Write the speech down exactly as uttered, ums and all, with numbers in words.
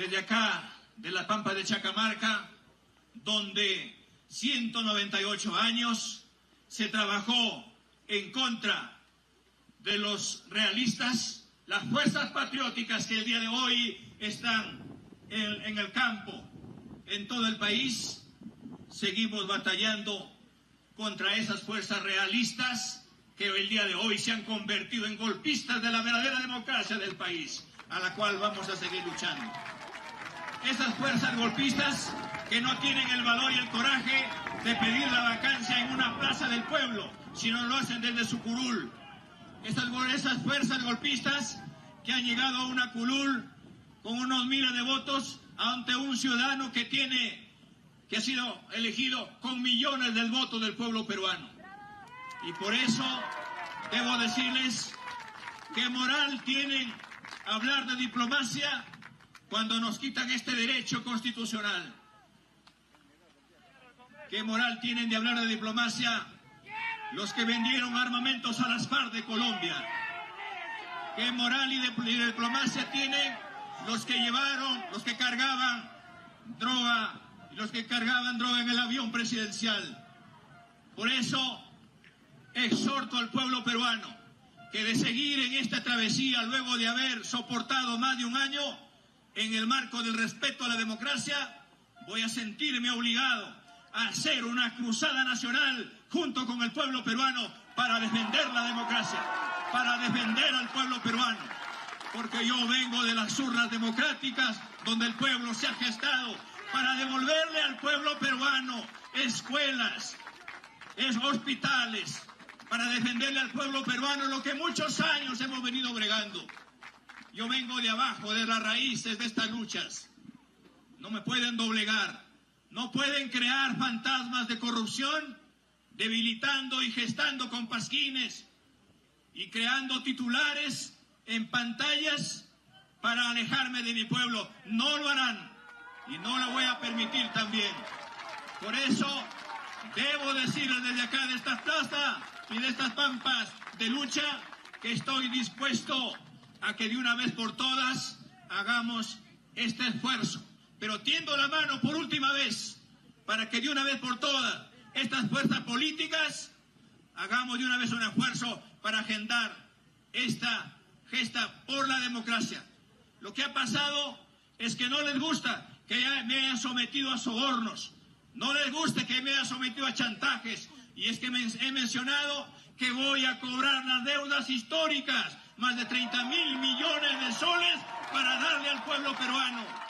desde acá, de la Pampa de Chacamarca, donde ciento noventa y ocho años se trabajó en contra de los realistas, las fuerzas patrióticas que el día de hoy están en, en el campo, en todo el país. Seguimos batallando contra esas fuerzas realistas que el día de hoy se han convertido en golpistas de la verdadera democracia del país, a la cual vamos a seguir luchando. Esas fuerzas golpistas que no tienen el valor y el coraje de pedir la vacancia en una plaza del pueblo, sino lo hacen desde su curul. Esas, esas fuerzas golpistas que han llegado a una curul con unos miles de votos ante un ciudadano que tiene, que ha sido elegido con millones del voto del pueblo peruano. Y por eso debo decirles qué moral tienen hablar de diplomacia cuando nos quitan este derecho constitucional. ¿Qué moral tienen de hablar de diplomacia los que vendieron armamentos a las FARC de Colombia? ¿Qué moral y, de, y de diplomacia tienen los que llevaron, los que cargaban droga, los que cargaban droga en el avión presidencial? Por eso exhorto al pueblo peruano que de seguir en esta travesía, luego de haber soportado más de un año, en el marco del respeto a la democracia, voy a sentirme obligado a hacer una cruzada nacional junto con el pueblo peruano para defender la democracia, para defender al pueblo peruano, porque yo vengo de las urnas democráticas donde el pueblo se ha gestado para devolverle al pueblo peruano escuelas, es hospitales, para defenderle al pueblo peruano lo que muchos años hemos venido bregando. Yo vengo de abajo, de las raíces de estas luchas. No me pueden doblegar, no pueden crear fantasmas de corrupción, debilitando y gestando con pasquines y creando titulares en pantallas para alejarme de mi pueblo. No lo harán y no lo voy a permitir también. Por eso debo decirles desde acá, de esta plaza y de estas pampas de lucha, que estoy dispuesto a que de una vez por todas hagamos este esfuerzo. Pero tiendo la mano por última vez para que de una vez por todas estas fuerzas políticas hagamos de una vez un esfuerzo para agendar esta gesta por la democracia. Lo que ha pasado es que no les gusta que me hayan sometido a sobornos, no les gusta que me hayan sometido a chantajes, y es que me he mencionado que voy a cobrar las deudas históricas, más de treinta mil millones de soles, para darle al pueblo peruano.